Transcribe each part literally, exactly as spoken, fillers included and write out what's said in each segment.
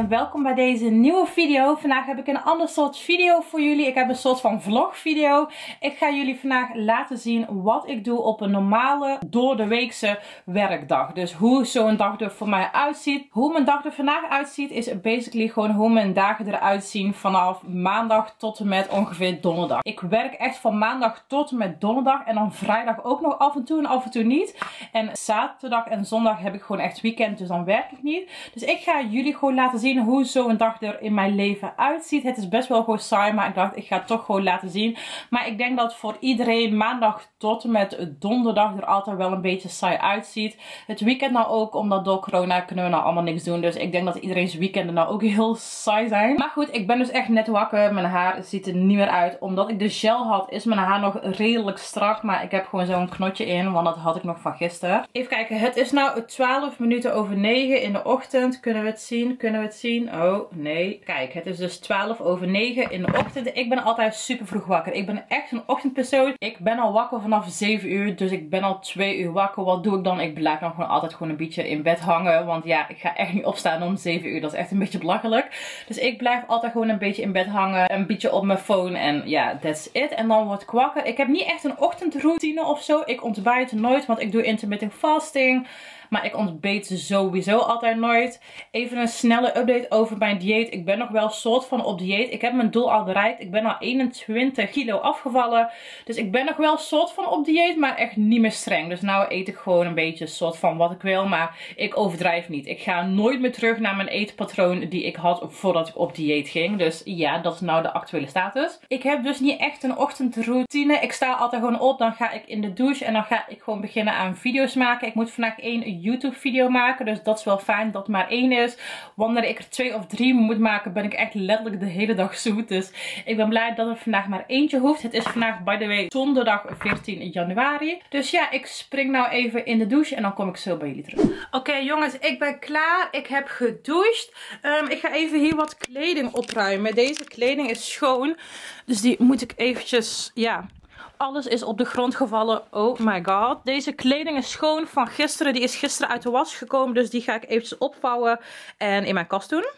en welkom bij deze nieuwe video. Vandaag heb ik een ander soort video voor jullie. Ik heb een soort van vlog video. Ik ga jullie vandaag laten zien wat ik doe op een normale door de weekse werkdag. Dus hoe zo'n dag er voor mij uitziet. Hoe mijn dag er vandaag uitziet is basically gewoon hoe mijn dagen eruit zien vanaf maandag tot en met ongeveer donderdag. Ik werk echt van maandag tot en met donderdag en dan vrijdag ook nog af en toe en af en toe niet. En zaterdag en zondag heb ik gewoon echt weekend, dus dan werk ik niet. Dus ik ga jullie gewoon laten zien hoe zo'n dag er in mijn leven uitziet. Het is best wel gewoon saai, maar ik dacht ik ga het toch gewoon laten zien. Maar ik denk dat voor iedereen maandag tot en met donderdag er altijd wel een beetje saai uitziet. Het weekend nou ook, omdat door corona kunnen we nou allemaal niks doen. Dus ik denk dat iedereen's weekenden nou ook heel saai zijn. Maar goed, ik ben dus echt net wakker. Mijn haar ziet er niet meer uit. Omdat ik de gel had, is mijn haar nog redelijk strak. Maar ik heb gewoon zo'n knotje in, want dat had ik nog van gisteren. Even kijken, het is nou twaalf minuten over negen in de ochtend. Kunnen we het zien? Kunnen we het zien? Oh, nee. Kijk, het is dus twaalf over negen in de ochtend. Ik ben altijd super vroeg wakker. Ik ben echt een ochtendpersoon. Ik ben al wakker vanaf zeven uur. Dus ik ben al twee uur wakker. Wat doe ik dan? Ik blijf dan gewoon altijd gewoon een beetje in bed hangen. Want ja, ik ga echt niet opstaan om zeven uur. Dat is echt een beetje belachelijk. Dus ik blijf altijd gewoon een beetje in bed hangen. Een beetje op mijn phone. En ja, that's it. En dan word ik wakker. Ik heb niet echt een ochtendroutine of zo. Ik ontbijt nooit. Want ik doe intermittent fasting. Maar ik ontbeet sowieso altijd nooit. Even een snelle update over mijn dieet. Ik ben nog wel soort van op dieet. Ik heb mijn doel al bereikt. Ik ben al eenentwintig kilo afgevallen. Dus ik ben nog wel soort van op dieet. Maar echt niet meer streng. Dus nou eet ik gewoon een beetje soort van wat ik wil. Maar ik overdrijf niet. Ik ga nooit meer terug naar mijn eetpatroon die ik had voordat ik op dieet ging. Dus ja, dat is nou de actuele status. Ik heb dus niet echt een ochtendroutine. Ik sta altijd gewoon op. Dan ga ik in de douche. En dan ga ik gewoon beginnen aan video's maken. Ik moet vandaag één YouTube video maken. Dus dat is wel fijn dat het maar één is. Wanneer ik er twee of drie moet maken, ben ik echt letterlijk de hele dag zoet. Dus ik ben blij dat er vandaag maar eentje hoeft. Het is vandaag, by the way, donderdag veertien januari. Dus ja, ik spring nou even in de douche en dan kom ik zo bij jullie terug. Oké okay, jongens, ik ben klaar. Ik heb gedoucht. Um, ik ga even hier wat kleding opruimen. Deze kleding is schoon. Dus die moet ik eventjes, ja... Alles is op de grond gevallen. Oh my god. Deze kleding is schoon van gisteren. Die is gisteren uit de was gekomen. Dus die ga ik eventjes opvouwen en in mijn kast doen.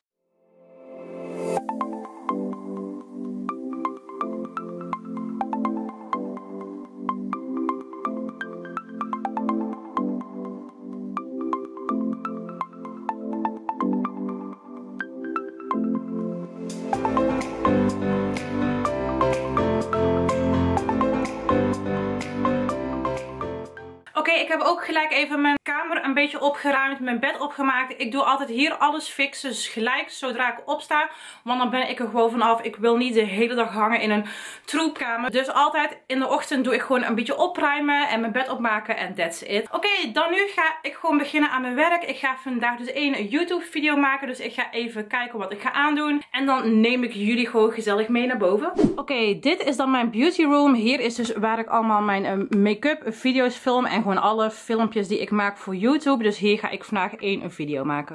Oké, okay, ik heb ook gelijk even mijn kamer een beetje opgeruimd, mijn bed opgemaakt. Ik doe altijd hier alles fixen, dus gelijk zodra ik opsta. Want dan ben ik er gewoon vanaf. Ik wil niet de hele dag hangen in een troepkamer. Dus altijd in de ochtend doe ik gewoon een beetje opruimen en mijn bed opmaken en that's it. Oké, okay, dan nu ga ik gewoon beginnen aan mijn werk. Ik ga vandaag dus één YouTube video maken. Dus ik ga even kijken wat ik ga aandoen. En dan neem ik jullie gewoon gezellig mee naar boven. Oké, okay, dit is dan mijn beauty room. Hier is dus waar ik allemaal mijn uh, make-up video's film en gewoon alle filmpjes die ik maak voor YouTube. Dus hier ga ik vandaag één video maken.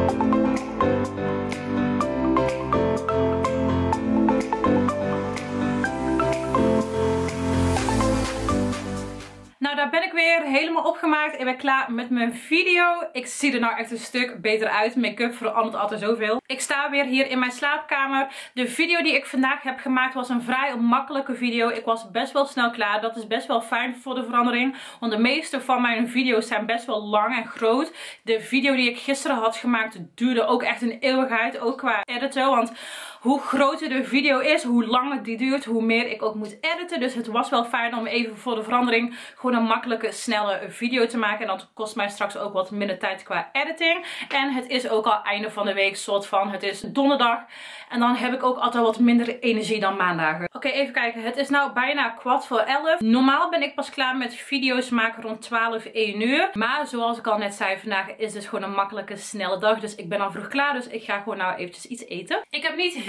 Nou, daar ben ik weer helemaal opgemaakt. Ik ben klaar met mijn video. Ik zie er nou echt een stuk beter uit. Make-up verandert altijd zoveel. Ik sta weer hier in mijn slaapkamer. De video die ik vandaag heb gemaakt was een vrij makkelijke video. Ik was best wel snel klaar. Dat is best wel fijn voor de verandering. Want de meeste van mijn video's zijn best wel lang en groot. De video die ik gisteren had gemaakt duurde ook echt een eeuwigheid. Ook qua editen. Want hoe groter de video is, hoe langer die duurt, hoe meer ik ook moet editen. Dus het was wel fijn om even voor de verandering gewoon een makkelijke, snelle video te maken. En dat kost mij straks ook wat minder tijd qua editing. En het is ook al einde van de week, soort van. Het is donderdag. En dan heb ik ook altijd wat minder energie dan maandagen. Oké, okay, even kijken. Het is nou bijna kwart voor elf. Normaal ben ik pas klaar met video's maken rond twaalf, één uur. Maar zoals ik al net zei, vandaag is dus gewoon een makkelijke, snelle dag. Dus ik ben al vroeg klaar. Dus ik ga gewoon nou eventjes iets eten. Ik heb niet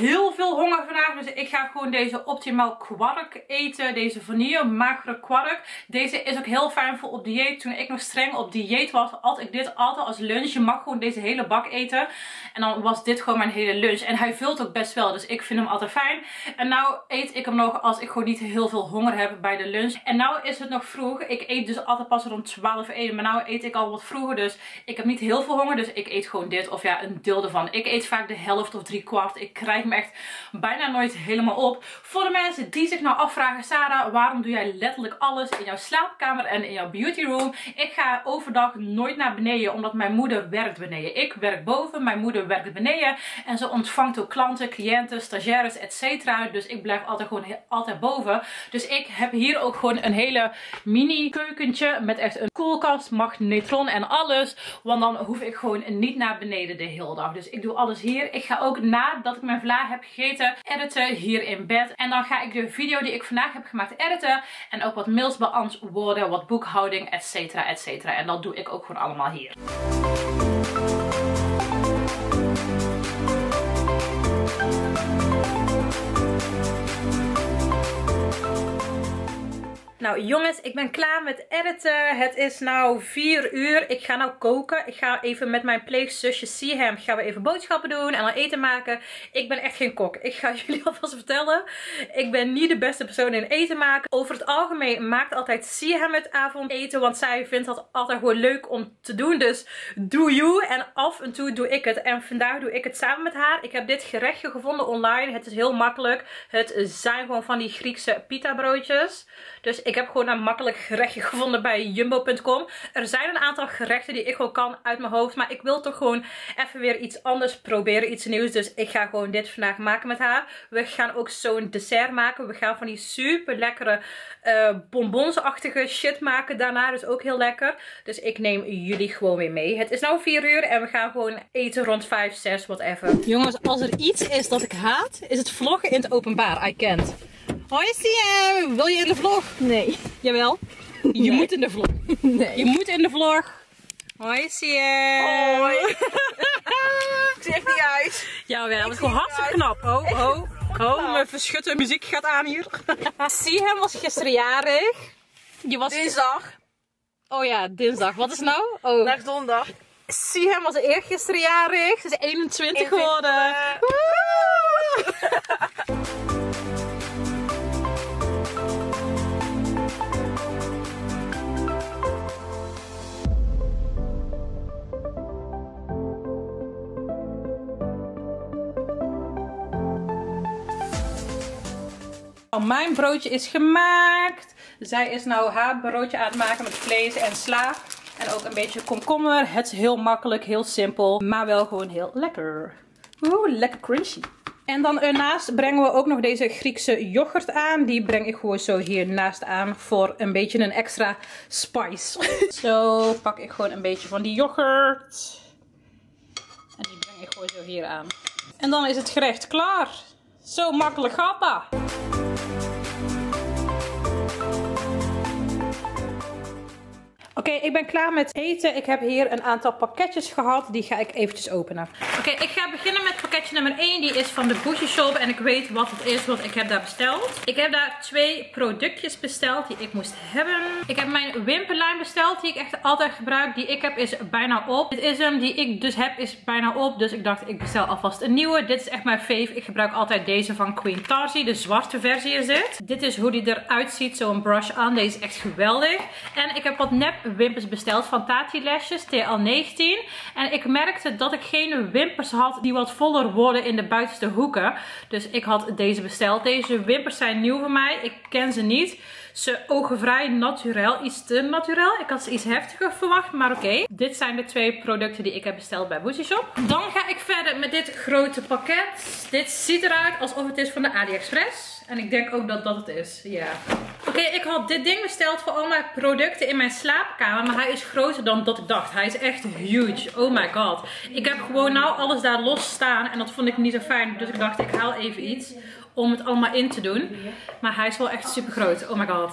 heel veel honger vandaag. Dus ik ga gewoon deze optimaal kwark eten. Deze vanille magere kwark. Deze is ook heel fijn voor op dieet. Toen ik nog streng op dieet was, at ik dit altijd als lunch. Je mag gewoon deze hele bak eten. En dan was dit gewoon mijn hele lunch. En hij vult ook best wel. Dus ik vind hem altijd fijn. En nou eet ik hem nog als ik gewoon niet heel veel honger heb bij de lunch. En nou is het nog vroeg. Ik eet dus altijd pas rond twaalf uur. Maar nou eet ik al wat vroeger. Dus ik heb niet heel veel honger. Dus ik eet gewoon dit. Of ja, een deel ervan. Ik eet vaak de helft of drie kwart. Ik krijg me echt bijna nooit helemaal op. Voor de mensen die zich nou afvragen, Sarah, waarom doe jij letterlijk alles in jouw slaapkamer en in jouw beauty room? Ik ga overdag nooit naar beneden, omdat mijn moeder werkt beneden. Ik werk boven, mijn moeder werkt beneden. En ze ontvangt ook klanten, cliënten, stagiaires, et cetera. Dus ik blijf altijd gewoon altijd boven. Dus ik heb hier ook gewoon een hele mini keukentje met echt een koelkast, magnetron en alles. Want dan hoef ik gewoon niet naar beneden de hele dag. Dus ik doe alles hier. Ik ga ook nadat ik mijn vla heb gegeten, editen hier in bed. En dan ga ik de video die ik vandaag heb gemaakt editen. En ook wat mails beantwoorden, wat boekhouding, et cetera, et cetera. En dat doe ik ook gewoon allemaal hier. Nou jongens, ik ben klaar met editen. Het is nou vier uur. Ik ga nou koken. Ik ga even met mijn pleegzusje Siham gaan we even boodschappen doen en dan eten maken. Ik ben echt geen kok. Ik ga jullie alvast vertellen. Ik ben niet de beste persoon in eten maken. Over het algemeen maakt altijd Siham het avondeten. Want zij vindt dat altijd gewoon leuk om te doen. Dus doe you. En af en toe doe ik het. En vandaag doe ik het samen met haar. Ik heb dit gerechtje gevonden online. Het is heel makkelijk. Het zijn gewoon van die Griekse pita broodjes. Dus ik heb gewoon een makkelijk gerechtje gevonden bij jumbo punt com. Er zijn een aantal gerechten die ik gewoon kan uit mijn hoofd. Maar ik wil toch gewoon even weer iets anders proberen. Iets nieuws. Dus ik ga gewoon dit vandaag maken met haar. We gaan ook zo'n dessert maken. We gaan van die super lekkere uh, bonbonsachtige shit maken daarna. Dus ook heel lekker. Dus ik neem jullie gewoon weer mee. Het is nou vier uur en we gaan gewoon eten rond vijf, zes, whatever. Jongens, als er iets is dat ik haat, is het vloggen in het openbaar. I can't. Hoi Siem, wil je in de vlog? Nee. Jawel. Je nee. moet in de vlog. Nee. Je moet in de vlog. Hoi Siem. Hoi. Het ziet echt niet uit. Jawel, dat is gewoon hartstikke knap. Ho, ho, ho, mijn verschutte muziek gaat aan hier. Siem was gisteren jarig. Je was... Dinsdag. Oh ja, dinsdag. Wat is nou? Oh. Vandaag donderdag. Siem was eergisteren jarig. Ze is eenentwintig geworden. Mijn broodje is gemaakt. Zij is nou haar broodje aan het maken met vlees en sla. En ook een beetje komkommer. Het is heel makkelijk, heel simpel. Maar wel gewoon heel lekker. Oeh, lekker crunchy. En dan ernaast brengen we ook nog deze Griekse yoghurt aan. Die breng ik gewoon zo hiernaast aan voor een beetje een extra spice. Zo pak ik gewoon een beetje van die yoghurt. En die breng ik gewoon zo hier aan. En dan is het gerecht klaar. Zo makkelijk gaat dat. Oké, okay, ik ben klaar met eten. Ik heb hier een aantal pakketjes gehad. Die ga ik eventjes openen. Oké, okay, ik ga beginnen met pakketje nummer één. Die is van de Bougie Shop. En ik weet wat het is, want ik heb daar besteld. Ik heb daar twee productjes besteld die ik moest hebben. Ik heb mijn wimperlijn besteld, die ik echt altijd gebruik. Die ik heb is bijna op. Dit is hem, die ik dus heb, is bijna op. Dus ik dacht, ik bestel alvast een nieuwe. Dit is echt mijn fave. Ik gebruik altijd deze van Queen Tarsi. De zwarte versie is dit. Dit is hoe die eruit ziet. Zo'n brush aan. Deze is echt geweldig. En ik heb wat nep wimpers besteld van Tati Lashes T L negentien. En ik merkte dat ik geen wimpers had die wat voller worden in de buitenste hoeken. Dus ik had deze besteld. Deze wimpers zijn nieuw voor mij. Ik ken ze niet. Ze ogen vrij naturel. Iets te naturel. Ik had ze iets heftiger verwacht, maar oké. Okay. Dit zijn de twee producten die ik heb besteld bij Bougie Shop. Dan ga ik verder met dit grote pakket. Dit ziet eruit alsof het is van de AliExpress. En ik denk ook dat dat het is. Ja. Oké, okay, ik had dit ding besteld voor al mijn producten in mijn slaapkamer. Maar hij is groter dan dat ik dacht. Hij is echt huge. Oh my god. Ik heb gewoon nou alles daar los staan. En dat vond ik niet zo fijn. Dus ik dacht, ik haal even iets om het allemaal in te doen. Maar hij is wel echt super groot. Oh my god.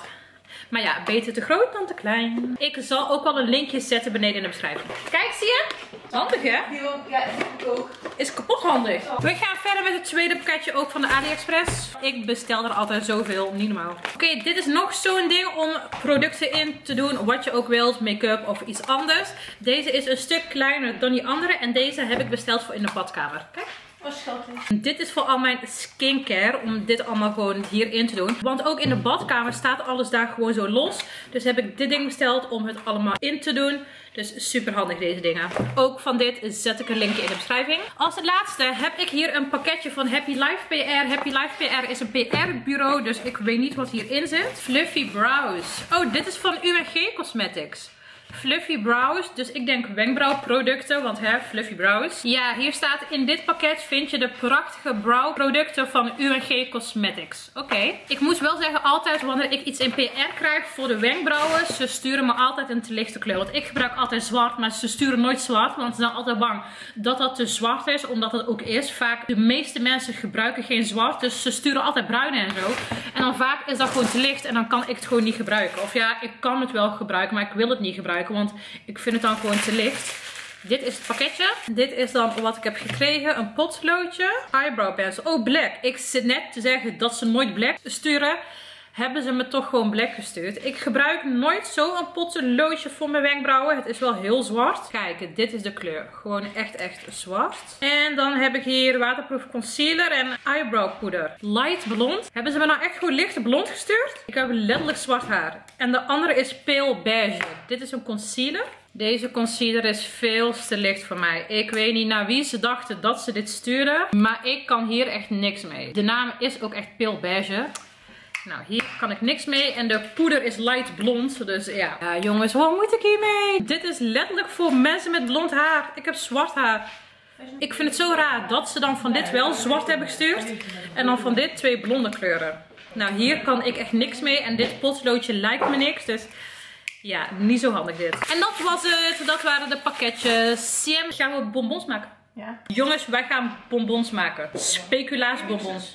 Maar ja, beter te groot dan te klein. Ik zal ook wel een linkje zetten beneden in de beschrijving. Kijk, zie je? Handig, hè? Ja, ik ook. Is kapot handig. We gaan verder met het tweede pakketje ook van de AliExpress. Ik bestel er altijd zoveel, niet normaal. Oké, okay, dit is nog zo'n ding om producten in te doen. Wat je ook wilt, make-up of iets anders. Deze is een stuk kleiner dan die andere. En deze heb ik besteld voor in de badkamer. Kijk. Oh, schattig. Dit is voor al mijn skincare, om dit allemaal gewoon hierin te doen. Want ook in de badkamer staat alles daar gewoon zo los. Dus heb ik dit ding besteld om het allemaal in te doen. Dus super handig deze dingen. Ook van dit zet ik een linkje in de beschrijving. Als het laatste heb ik hier een pakketje van Happy Life P R. Happy Life P R is een P R bureau, dus ik weet niet wat hierin zit. Fluffy Brows. Oh, dit is van U en G Cosmetics. Fluffy Brows, dus ik denk wenkbrauwproducten, want hè, Fluffy Brows. Ja, hier staat in dit pakket vind je de prachtige brauwproducten van U en G Cosmetics. Oké. Okay. Ik moet wel zeggen, altijd wanneer ik iets in P R krijg voor de wenkbrauwen, ze sturen me altijd een te lichte kleur. Want ik gebruik altijd zwart, maar ze sturen nooit zwart, want ze zijn altijd bang dat dat te zwart is, omdat het ook is. Vaak, de meeste mensen gebruiken geen zwart, dus ze sturen altijd bruin en zo. En dan vaak is dat gewoon te licht en dan kan ik het gewoon niet gebruiken. Of ja, ik kan het wel gebruiken, maar ik wil het niet gebruiken. Want ik vind het dan gewoon te licht. Dit is het pakketje. Dit is dan wat ik heb gekregen. Een potloodje. Eyebrow pencil. Oh, black. Ik zit net te zeggen dat ze nooit black sturen. Hebben ze me toch gewoon black gestuurd. Ik gebruik nooit zo een potloodje voor mijn wenkbrauwen. Het is wel heel zwart. Kijk, dit is de kleur. Gewoon echt, echt zwart. En dan heb ik hier waterproof concealer en eyebrow poeder. Light blond. Hebben ze me nou echt gewoon licht blond gestuurd? Ik heb letterlijk zwart haar. En de andere is pale beige. Dit is een concealer. Deze concealer is veel te licht voor mij. Ik weet niet naar wie ze dachten dat ze dit stuurden. Maar ik kan hier echt niks mee. De naam is ook echt pale beige. Nou, hier kan ik niks mee. En de poeder is light blond. Dus ja. Ja, jongens, wat moet ik hiermee? Dit is letterlijk voor mensen met blond haar. Ik heb zwart haar. Ik vind het zo raar dat ze dan van dit wel zwart hebben gestuurd. En dan van dit twee blonde kleuren. Nou, hier kan ik echt niks mee. En dit potloodje lijkt me niks. Dus ja, niet zo handig dit. En dat was het. Dat waren de pakketjes. Siem, gaan we bonbons maken? Ja. Jongens, wij gaan bonbons maken. Speculaasbonbons.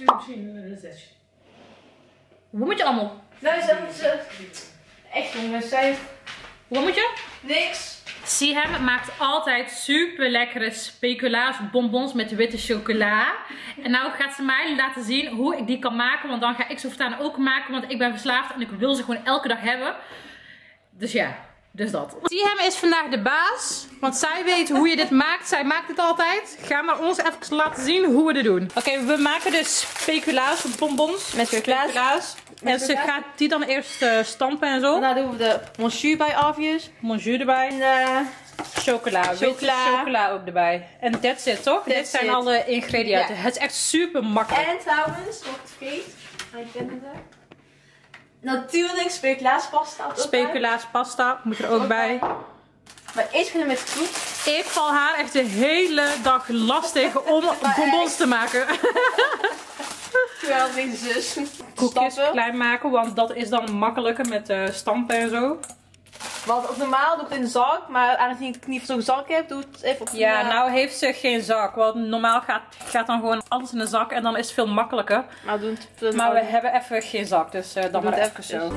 Hoe moet je allemaal? Nou, is dat echt jongens, zij. Wat moet je? Niks. Siem maakt altijd super lekkere speculaasbonbons met witte chocola. En nou gaat ze mij laten zien hoe ik die kan maken. Want dan ga ik ze voortaan ook maken. Want ik ben verslaafd en ik wil ze gewoon elke dag hebben. Dus ja, dus dat. Siem is vandaag de baas. Want zij weet hoe je dit maakt. Zij maakt het altijd. Ga maar ons even laten zien hoe we dit doen. Oké, okay, we maken dus speculaasbonbons. Met speculaas. En ze gaat die dan eerst uh, stampen en zo. En dan doen we de monsieur bij afjes. Monsieur erbij. En uh, chocola. Chocola. Chocola ook erbij. En that's it, toch? That's Dit zijn it. alle ingrediënten. Ja. Het is echt super makkelijk. En trouwens, wat ik vergeet. Ik ken het er. Natuurlijk speculaaspasta. Speculaaspasta moet er ook, ook bij. bij. Maar eerst beginnen met fruit. Ik val haar echt de hele dag lastig om bonbons te maken. Terwijl deze zus. Koekjes klein maken, want dat is dan makkelijker met uh, stampen en zo. Want op normaal doe ik het in de zak, maar aangezien ik niet zo'n zak heb, doe ik het even op de Ja, nou heeft ze geen zak. Want normaal gaat, gaat dan gewoon alles in de zak en dan is het veel makkelijker. Maar, doen het maar we hebben even geen zak, dus uh, dan maar even, even zo.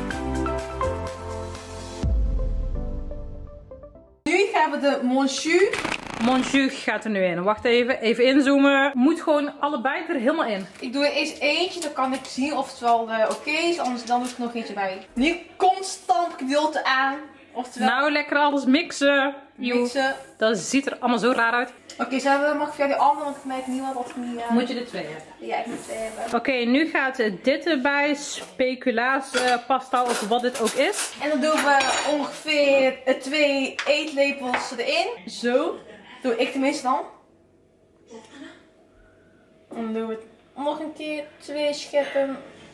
Nu gaan we de monsieur. Monsieur gaat er nu in. Wacht even, even inzoomen. Moet gewoon allebei er helemaal in. Ik doe er eerst eentje, dan kan ik zien of het wel uh, oké okay is. Anders dan doe ik er nog eentje bij. Niet constant gedeelte aan. Oftewel... Nou, lekker alles mixen. Mixen. Dat ziet er allemaal zo raar uit. Oké, okay, zo mag ik via die andere, want ik merk niet wat dat niet... Uh... Moet je er twee hebben? Ja, ik moet twee hebben. Oké, okay, nu gaat dit erbij. Speculaas uh, pasta of wat dit ook is. En dan doen we ongeveer uh, twee eetlepels erin. Zo. Doe ik tenminste dan. En dan doen we nog een keer twee scheppen.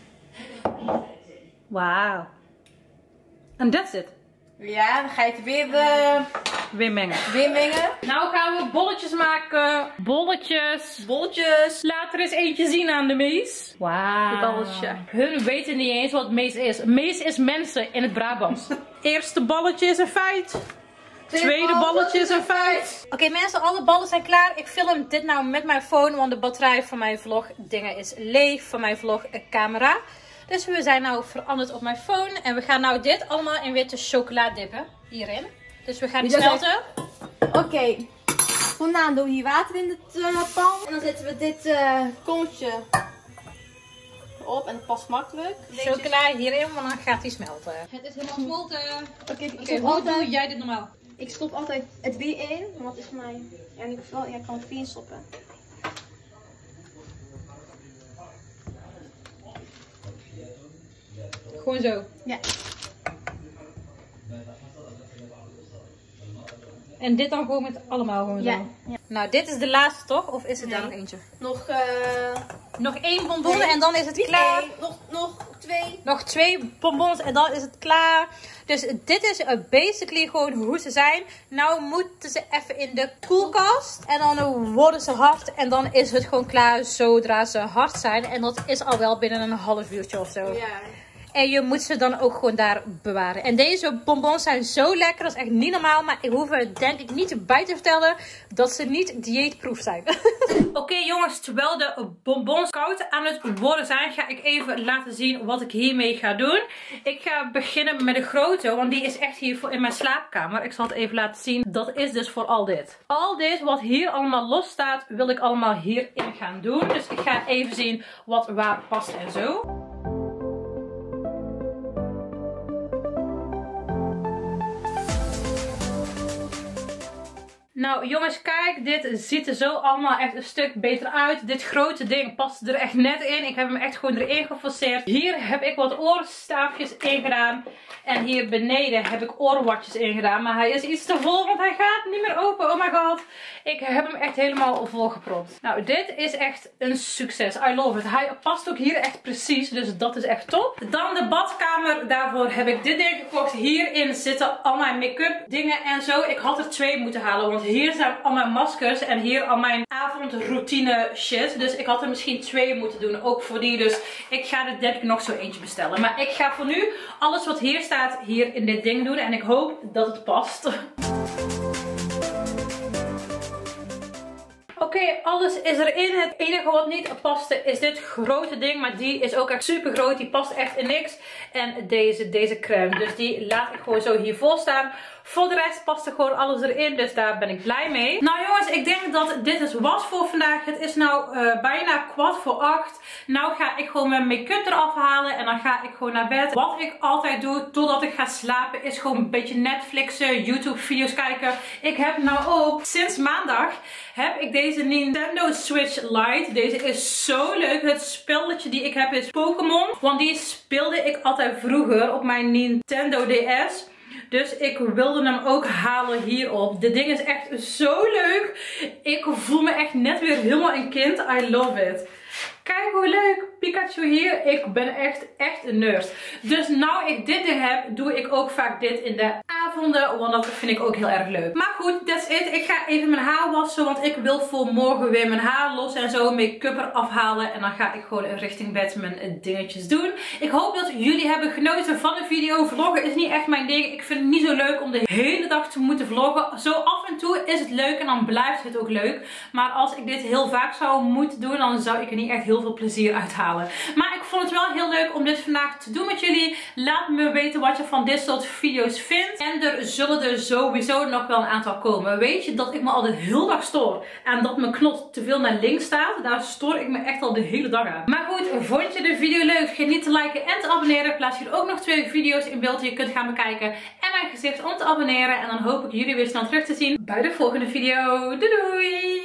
Wauw. En that's it. Ja, dan ga je het weer, uh, weer mengen. Weer mengen. Nou gaan we bolletjes maken. Bolletjes. Bolletjes. Laat er eens eentje zien aan de Mees. Wauw. Bolletje. Hun weten niet eens wat Mees is. Mees is mensen in het Brabants. Eerste balletje is een feit. Tweede balletje is een feit. Oké okay, mensen, alle ballen zijn klaar. Ik film dit nou met mijn phone, want de batterij van mijn vlog dingen is leeg. Van mijn vlog camera. Dus we zijn nou veranderd op mijn phone. En we gaan nou dit allemaal in witte chocola dippen. Hierin. Dus we gaan die smelten. Oké. Okay. Vandaan doen we hier water in de uh, pan. En dan zetten we dit uh, kooltje op. En het past makkelijk. Chocola hierin, want dan gaat die smelten. Het is helemaal gesmolten. Oké, okay, okay, hoe altijd... doe jij dit normaal? Ik stop altijd het bier in. Want dat is voor mij... Ja, in ieder geval, jij kan het bier in stoppen. Gewoon zo? Ja. En dit dan gewoon met allemaal gewoon zo? Ja. Ja. Nou, dit is de laatste toch? Of is het nee. daar nog eentje? Nog, uh... nog één bonbon nee. en dan is het Niet klaar. Één. Nog, nog twee. Nog twee bonbons en dan is het klaar. Dus dit is uh, basically gewoon hoe ze zijn. Nou moeten ze even in de koelkast. En dan worden ze hard. En dan is het gewoon klaar zodra ze hard zijn. En dat is al wel binnen een half uurtje of zo. Ja. En je moet ze dan ook gewoon daar bewaren. En deze bonbons zijn zo lekker. Dat is echt niet normaal. Maar ik hoef er denk ik niet bij te vertellen dat ze niet dieetproof zijn. Oké okay, jongens, terwijl de bonbons koud aan het worden zijn, ga ik even laten zien wat ik hiermee ga doen. Ik ga beginnen met de grote, want die is echt hier voor in mijn slaapkamer. Ik zal het even laten zien. Dat is dus voor al dit. Al dit wat hier allemaal los staat, wil ik allemaal hierin gaan doen. Dus ik ga even zien wat waar past en zo. Nou jongens, kijk, dit ziet er zo allemaal echt een stuk beter uit. Dit grote ding past er echt net in. Ik heb hem echt gewoon erin geforceerd. Hier heb ik wat oorstaafjes in gedaan. En hier beneden heb ik oorwatjes in gedaan. Maar hij is iets te vol, want hij gaat niet meer open. Oh my god. Ik heb hem echt helemaal volgepropt. Nou, dit is echt een succes. I love it. Hij past ook hier echt precies. Dus dat is echt top. Dan de badkamer. Daarvoor heb ik dit ding gekocht. Hierin zitten al mijn make-up dingen en zo. Ik had er twee moeten halen, want hier zijn al mijn maskers en hier al mijn avondroutine shit. Dus ik had er misschien twee moeten doen, ook voor die. Dus ik ga er denk ik nog zo eentje bestellen. Maar ik ga voor nu alles wat hier staat, hier in dit ding doen. En ik hoop dat het past. Oké, okay, alles is erin. Het enige wat niet paste is dit grote ding. Maar die is ook echt super groot. Die past echt in niks. En deze, deze crème. Dus die laat ik gewoon zo hier vol staan. Voor de rest past er gewoon alles erin. Dus daar ben ik blij mee. Nou jongens, ik denk dat dit is was voor vandaag. Het is nou uh, bijna kwart voor acht. Nou ga ik gewoon mijn make-up eraf halen. En dan ga ik gewoon naar bed. Wat ik altijd doe totdat ik ga slapen is gewoon een beetje Netflixen, YouTube video's kijken. Ik heb nou ook sinds maandag heb ik deze Nintendo Switch Lite. Deze is zo leuk. Het spelletje die ik heb is Pokémon. Want die speelde ik altijd vroeger op mijn Nintendo D S. Dus ik wilde hem ook halen hierop. Dit ding is echt zo leuk. Ik voel me echt net weer helemaal een kind. I love it. Kijk hoe leuk. Pikachu hier. Ik ben echt, echt een nerd. Dus nou ik dit ding heb, doe ik ook vaak dit in de avonden. Want dat vind ik ook heel erg leuk. Maar goed, that's it. Ik ga even mijn haar wassen. Want ik wil voor morgen weer mijn haar los en zo. Make-up eraf halen. En dan ga ik gewoon richting bed mijn dingetjes doen. Ik hoop dat jullie hebben genoten van de video. Vloggen is niet echt mijn ding. Ik vind het niet zo leuk om de hele dag te moeten vloggen. Zo af en toe is het leuk en dan blijft het ook leuk. Maar als ik dit heel vaak zou moeten doen, dan zou ik er niet echt heel veel plezier uithalen. Maar ik vond het wel heel leuk om dit vandaag te doen met jullie. Laat me weten wat je van dit soort video's vindt. En er zullen er sowieso nog wel een aantal komen. Weet je dat ik me al de hele dag stoor aan dat mijn knot te veel naar links staat? Daar stoor ik me echt al de hele dag aan. Maar goed, vond je de video leuk? Vergeet niet te liken en te abonneren. Plaats hier ook nog twee video's in beeld die je kunt gaan bekijken. En mijn gezicht om te abonneren. En dan hoop ik jullie weer snel terug te zien bij de volgende video. Doei doei!